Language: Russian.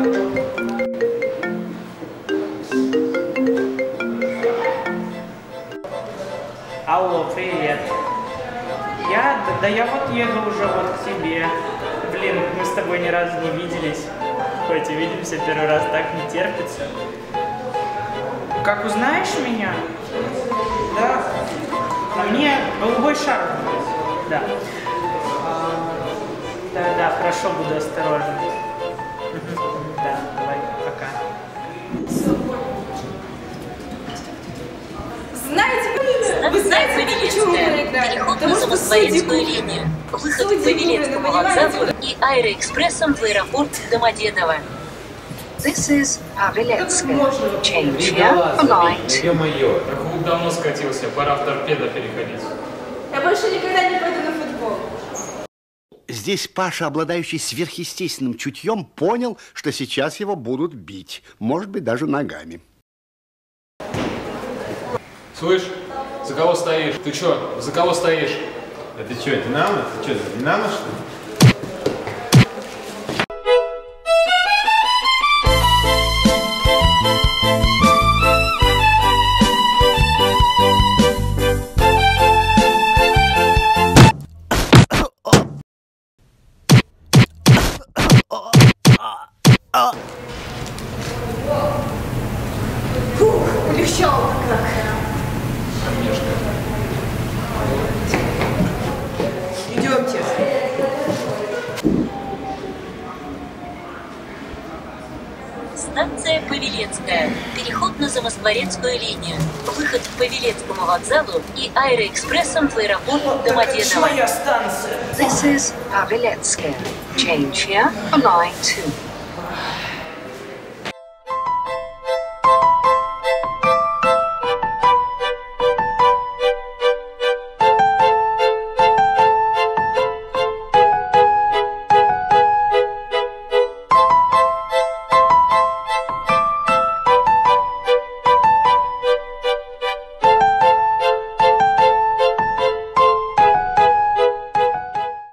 Алло, привет. Да я вот еду уже вот к тебе. Блин, мы с тобой ни разу не виделись. Хоть и видимся первый раз, так не терпится. Как узнаешь меня? Да. А мне голубой шар. Да. Да, хорошо, буду осторожен. Да, давай, пока. Вы знаете, почему мы играли? Переход на Замоскворецкую линию. Выход к Павелецкому вокзалу и аэроэкспрессом в аэропорт Домодедово. This is Павелецкая. Change here for line. Ё-моё, так клуб давно скатился, пора в торпедо переходить. Я больше никогда не пойду на футбол. Здесь Паша, обладающий сверхъестественным чутьем, понял, что сейчас его будут бить. Может быть, даже ногами. Слышь, за кого стоишь? Ты чё, за кого стоишь? Это что, Динамо? Ты что, за Динамо, что ли? Фух, полегчало как. Идемте. Станция Павелецкая. Переход на Замоскворецкую линию. Выход к Павелецкому вокзалу и аэроэкспрессом в аэропорт Домодедово. Моя станция. This is Павелецкая. Change here for line 2.